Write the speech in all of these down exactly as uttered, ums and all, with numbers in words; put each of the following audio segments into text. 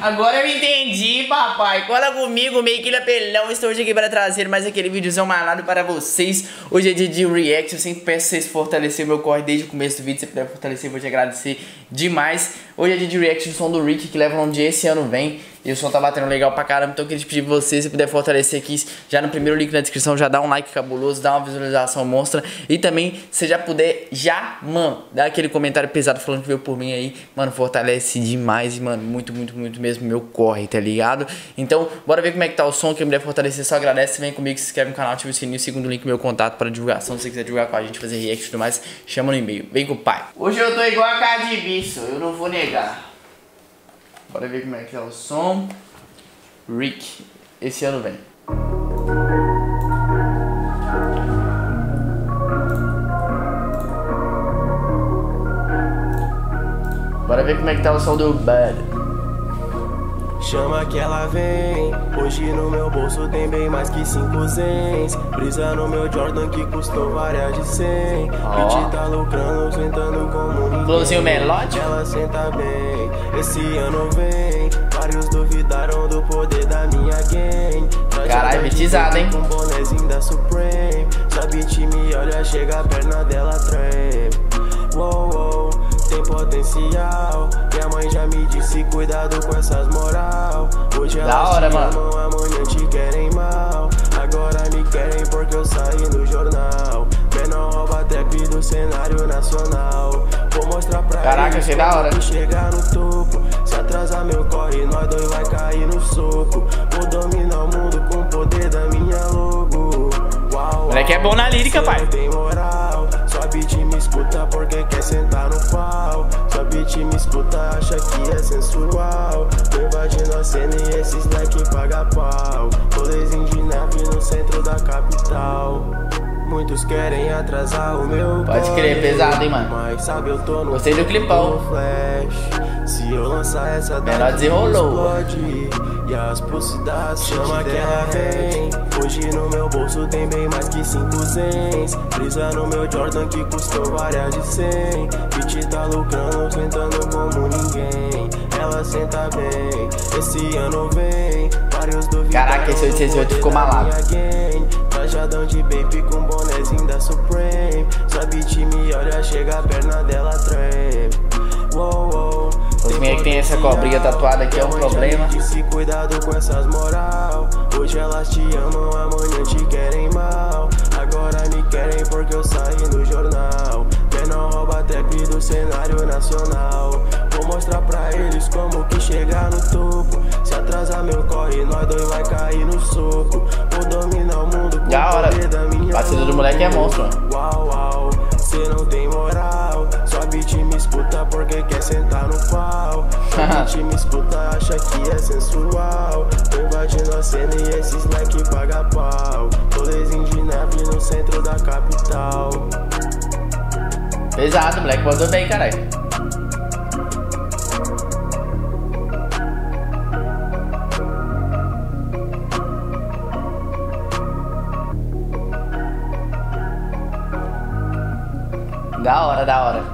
Agora eu entendi, papai. Cola comigo, Mequilha Pelão. Estou hoje aqui para trazer mais aquele videozão malado para vocês. Hoje é dia de react. Eu sempre peço vocês fortalecer o meu corre desde o começo do vídeo. Se puder fortalecer, eu vou te agradecer demais. Hoje é dia de react do som do Rick, que leva onde esse ano vem. E o som tá batendo legal pra caramba, então eu queria te pedir pra você, se puder fortalecer aqui, já no primeiro link na descrição, já dá um like cabuloso, dá uma visualização monstra. E também, se já puder, já, mano, dá aquele comentário pesado falando que veio por mim aí. Mano, fortalece demais e, mano, muito, muito, muito mesmo meu corre, tá ligado? Então, bora ver como é que tá o som, quem puder fortalecer, só agradece, vem comigo, se inscreve no canal, ativa o sininho, segundo link, meu contato para divulgação. Se você quiser divulgar com a gente, fazer react e tudo mais, chama no e-mail, vem com o pai. Hoje eu tô igual a Cardi B, eu não vou negar. Bora ver como é que tá o som. Rick, esse ano vem. Bora ver como é que tá o som do Bad. Chama que ela vem, hoje no meu bolso tem bem mais que cinco zens. Brisa no meu Jordan que custou várias de cem. Oh. Pitch tá lucrando, sentando como ninguém. Flowzinho melódico. Ela senta bem, esse ano vem. Vários duvidaram do poder da minha gang. Caralho, bitizada, hein? Com bonezinho da Supreme. Só beat me olha, chega a perna dela treme. Uou, uou, tem potencial. Minha mãe já me disse, cuidado com essas moral. Hoje elas da hora, te mano. amam, amanhã te querem mal. Agora me querem porque eu saí no jornal. Menor rouba trap do cenário nacional. Vou mostrar pra Caraca, eles achei da hora. como chegar no topo. Se atrasar meu corre, nós dois vai cair no soco. Vou dominar o mundo com o poder da minha logo. Uau, moleque é bom na lírica, pai. Não tem moral. Só beat me escuta porque quer sentar no pau. Só beat me escuta, acha que é sensual. Tô invadindo a cena e esses leque paga pau. Rolezinho de nave no centro da capital. Muitos querem atrasar o meu. Pode crer, pesado, hein, mano. Mas sabe, eu tô no gostei do clipão. Flash. Se eu lançar essa menor desenrolou. E as possibilidades chama que ela vem. Hoje no meu bolso tem bem mais que cinco zens. Brisa no meu Jordan que custou várias de cem. Pitch tá lucrando, sentando como ninguém. Ela senta bem, esse ano vem. Vários duvidaram. Caraca, esse oitocentos e oito ficou malado. Trajadão de baby com bonezinho da Supreme. Só beat me olha, chega a perna dela treme. Uou, uou. Os minha que tem essa cobrinha tatuada aqui é um problema. Disse, cuidado com essas moral. Hoje elas te amam, amanhã te querem mal. Agora me querem porque eu saí no jornal. Menor rouba trap do cenário nacional. Vou mostrar pra eles como que chegar no topo. Se atrasar meu corre, nós dois vai cair no soco. Vou dominar o mundo com da hora. O poder da minha batida do moleque é monstro, mano. Uau, uau, cê não tem moral. Só beat me escuta porque quer sentar no pau. Só beat me escuta, acha que é sensual. Tô invadindo a cena e esses leque paga pau. Rolezinho de neve no centro da capital. Pesado, moleque, mandou bem, caralho. Da hora, da hora.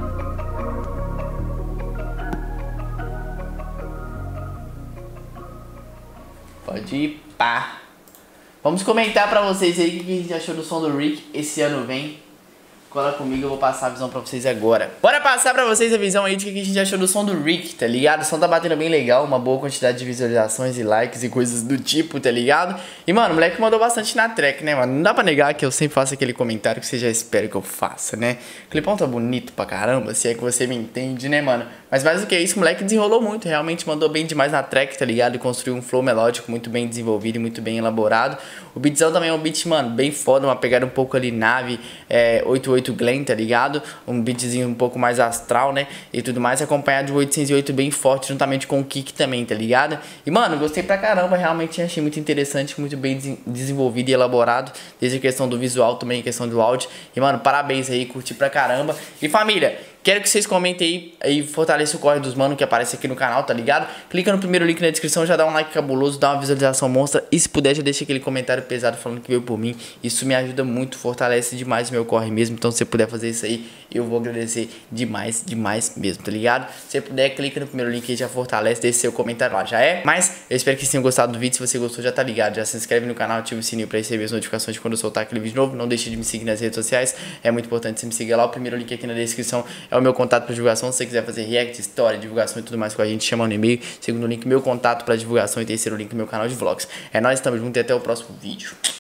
Pode ir, pá. Vamos comentar pra vocês aí o que a gente achou do som do Rick. Esse ano vem. Cola comigo, eu vou passar a visão pra vocês agora. Bora passar pra vocês a visão aí de que a gente achou do som do Rick, tá ligado? O som tá batendo bem legal, uma boa quantidade de visualizações e likes e coisas do tipo, tá ligado? E, mano, o moleque mandou bastante na track, né, mano? Não dá pra negar que eu sempre faço aquele comentário que você já espera que eu faça, né? O clipão tá bonito pra caramba, se é que você me entende, né, mano? Mas mais do que isso, o moleque desenrolou muito, realmente mandou bem demais na track, tá ligado? E construiu um flow melódico muito bem desenvolvido e muito bem elaborado. O beatzão também é um beat, mano, bem foda, uma pegada um pouco ali nave, é, oitenta e oito Glenn, tá ligado? Um beatzinho um pouco mais astral, né? E tudo mais, acompanhado de oitocentos e oito bem forte, juntamente com o kick também, tá ligado? E, mano, gostei pra caramba, realmente achei muito interessante, muito bem desenvolvido e elaborado, desde a questão do visual também, a questão do áudio. E, mano, parabéns aí, curti pra caramba. E, família, Quero que vocês comentem aí, aí fortaleça o corre dos mano que aparece aqui no canal, tá ligado? Clica no primeiro link na descrição, já dá um like cabuloso, dá uma visualização monstra. E se puder, já deixa aquele comentário pesado falando que veio por mim. Isso me ajuda muito, fortalece demais o meu corre mesmo. Então se você puder fazer isso aí, eu vou agradecer demais, demais mesmo, tá ligado? Se você puder, clica no primeiro link e já fortalece, deixa seu comentário lá, já é? Mas eu espero que vocês tenham gostado do vídeo. Se você gostou, já tá ligado, já se inscreve no canal, ativa o sininho pra receber as notificações de quando eu soltar aquele vídeo novo. Não deixe de me seguir nas redes sociais, é muito importante você me seguir lá. O primeiro link aqui na descrição é o meu contato para divulgação. Se você quiser fazer react, história, divulgação e tudo mais com a gente, chama no e-mail. Segundo link, meu contato para divulgação. E terceiro link, meu canal de vlogs. É nóis, tamo junto e até o próximo vídeo.